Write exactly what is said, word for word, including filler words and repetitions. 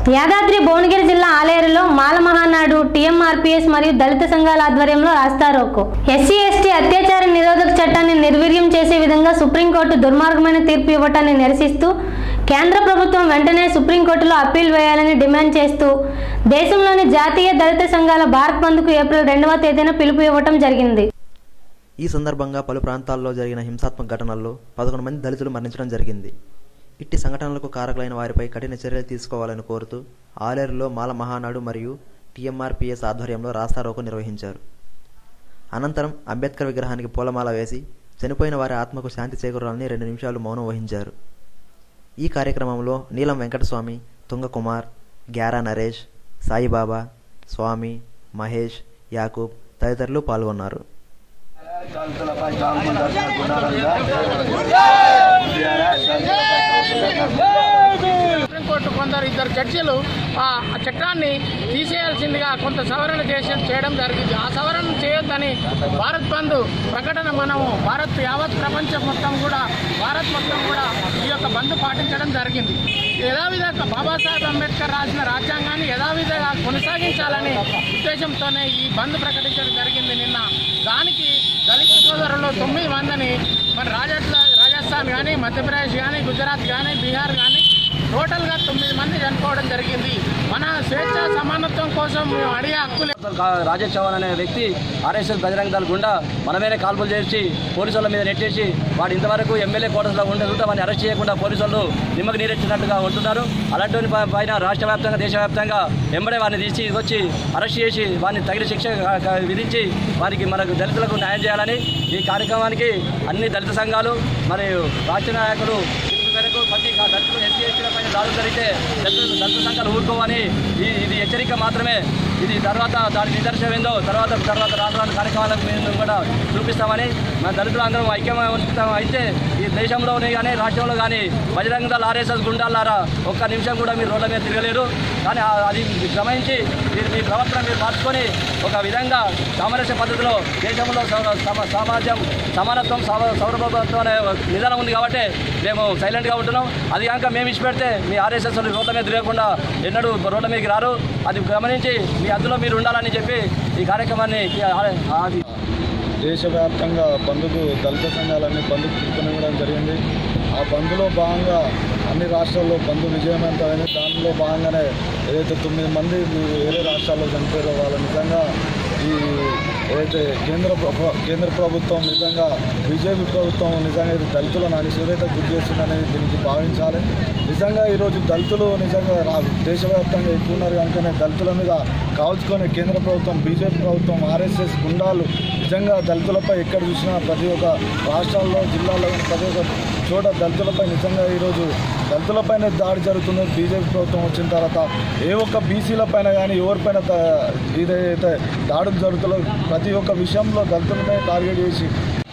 యాదాద్రి భువనగిరి జిల్లా ఆలేరులో మాల మహానాడు టీఎంఆర్పీఎస్ మరియు దళిత సంఘాల ఆధ్వర్యంలో రాస్తారోకో. ఎస్సీ ఎస్టీ అత్యాచార నిరోధక చట్టాన్ని నిర్వీర్యం చేసే విధంగా సుప్రీంకోర్టు దుర్మార్గమైన తీర్పు ఇవ్వటాన్ని నిరసిస్తూ కేంద్ర ప్రభుత్వం వెంటనే సుప్రీంకోర్టులో అప్పీల్ వేయాలని డిమాండ్ చేస్తూ దేశంలోని జాతీయ దళిత సంఘాల భారత్ బంద్కు ఏప్రిల్ రెండవ తేదీన పిలుపు ఇవ్వటం జరిగింది. ఈ సందర్భంగా పలు ప్రాంతాల్లో జరిగిన హింసాత్మక ఘటనల్లో పదకొండు మంది దళితులు మరణించడం జరిగింది. ఇట్టి సంఘటనలకు కారకులైన వారిపై కఠిన చర్యలు తీసుకోవాలని కోరుతూ ఆలేరులో మాల మహానాడు మరియు టీఎంఆర్పీఎస్ ఆధ్వర్యంలో రాస్తారోకో నిర్వహించారు. అనంతరం అంబేద్కర్ విగ్రహానికి పూలమాల వేసి చనిపోయిన వారి ఆత్మకు శాంతి చేకూరాలని రెండు నిమిషాలు మౌనం వహించారు. ఈ కార్యక్రమంలో నీలం వెంకటస్వామి, తుంగకుమార్, గ్యారా నరేష్, సాయిబాబా, స్వామి, మహేష్, యాకూబ్ తదితరులు పాల్గొన్నారు. సుప్రీంకోర్టు కొందరు ఇద్దరు జడ్జీలు ఆ చట్టాన్ని తీసేయాల్సిందిగా కొంత సవరణ చేసి చేయడం జరిగింది. ఆ సవరణ చేయొద్దని భారత్ బంద్ ప్రకటన మనము భారత్ యావత్ ప్రపంచం మొత్తం కూడా భారత్ మొత్తం కూడా ఈ యొక్క బంద్ పాటించడం జరిగింది. యథావిధంగా బాబాసాహెబ్ అంబేద్కర్ రాసిన రాజ్యాంగాన్ని యథావిధంగా కొనసాగించాలనే ఉద్దేశంతోనే ఈ బంద్ ప్రకటించడం జరిగింది నిన్న. దానికి దళిత సోదరులు తొమ్మిది మందిని మన రాజస్థాన్ రాజస్థాన్ కానీ మధ్యప్రదేశ్ కానీ గుజరాత్ కానీ బీహార్ కానీ టోటల్గా తొమ్మిది మంది చనిపోవడం జరిగింది. మన స్వేచ్ఛ సమానత్వం కోసం మేము అడిగే హక్కులు. రాజేష్ చౌహాన్ అనే వ్యక్తి ఆర్ఎస్ఎస్ బజరంగ దళ గుండా మన మీద కాల్పులు చేసి పోలీసుల మీద నెట్టేసి వాడు ఇంతవరకు ఎమ్మెల్యే కోటర్స్లో ఉండే వాడిని అరెస్ట్ చేయకుండా పోలీసులు నిమ్మకు నీరెచ్చినట్టుగా ఉంటున్నారు. అలాంటి పైన రాష్ట్ర వ్యాప్తంగా దేశవ్యాప్తంగా ఎంబడే వారిని తీసి వచ్చి అరెస్ట్ చేసి వారిని తగిన శిక్ష విధించి వారికి మనకు దళితులకు న్యాయం చేయాలని ఈ కార్యక్రమానికి అన్ని దళిత సంఘాలు మరియు రాష్ట్ర నాయకులు మేరకు ప్రతి దళితులు ఎస్సీ ఎస్టీల పైన దాడులు జరిగితే దళిత సంఘాలు ఊరుకోవని ఇది హెచ్చరిక మాత్రమే. ఇది తర్వాత దాని నిదర్శనం ఏందో తర్వాత తర్వాత రాను రాను కార్యక్రమాలకు మేము కూడా చూపిస్తామని మన దళితులందరం ఐక్యమత్యం అయితే ఈ దేశంలోనే కానీ రాష్ట్రంలో కానీ బజరంగ దళ ఆర్ఎస్ఎస్ గుండాలారా ఒక్క నిమిషం కూడా మీరు రోడ్ల మీద తిరగలేరు. కానీ అది గమనించి మీరు మీ ప్రవర్తన మీరు మార్చుకొని ఒక విధంగా సామరస్య పద్ధతిలో దేశంలో సమాజం సమానత్వం సౌరభత్వం అనే నిదానం ఉంది కాబట్టి మేము సైలెంట్గా ఉంటున్నాం. అది కనుక మేము ఇచ్చిపెడితే మీ ఆర్ఎస్ఎస్ రోడ్ల మీద తిరగకుండా ఎన్నడూ రోడ్ల మీదకి రారు. అది గమనించి మీ అందులో మీరు ఉండాలని చెప్పి ఈ కార్యక్రమాన్ని దేశవ్యాప్తంగా బంద్కు దళిత సంఘాలన్నీ బంద్కు పిలుపునివ్వడం జరిగింది. ఆ బంద్లో భాగంగా అన్ని రాష్ట్రాల్లో బంద్ విజయవంతమైన దానిలో భాగంగానే ఏదైతే తొమ్మిది మంది వేరే రాష్ట్రాల్లో చనిపోయారో వాళ్ళు నిజంగా ఈ ఏదైతే కేంద్ర కేంద్ర ప్రభుత్వం నిజంగా బీజేపీ ప్రభుత్వం నిజంగా ఇది దళితులను అనిశ్చిత గురి చేస్తుందనేది దీనికి భావించాలి. నిజంగా ఈరోజు దళితులు నిజంగా రా దేశవ్యాప్తంగా ఎక్కువ ఉన్నారు కనుకనే దళితుల మీద కాల్చుకొని కేంద్ర ప్రభుత్వం బీజేపీ ప్రభుత్వం ఆర్ఎస్ఎస్ గుండాలు నిజంగా దళితులపై ఎక్కడ చూసినా ప్రతి ఒక్క రాష్ట్రాల్లో జిల్లాల్లో ప్రతి ఒక్క చోట దళితులపై నిజంగా ఈరోజు దళితులపైన దాడి జరుగుతుంది. బీజేపీ ప్రభుత్వం వచ్చిన తర్వాత ఏ ఒక్క బీసీల పైన కానీ ఎవరిపైన ఇదైతే దాడులు జరుగుతుందో ప్రతి ఒక్క విషయంలో దళితులపై టార్గెట్ చేసి